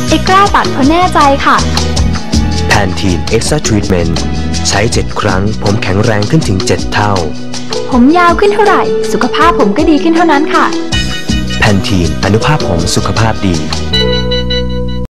ไอ้กล้าตัดเพราะแน่ใจค่ะแพนทีนเอ็กซ์ตร้าทรีทเมนต์ใช้7 ครั้งผมแข็งแรงขึ้นถึง7 เท่าผมยาวขึ้นเท่าไหร่สุขภาพผมก็ดีขึ้นเท่านั้นค่ะแพนทีนอนุภาพผมสุขภาพดี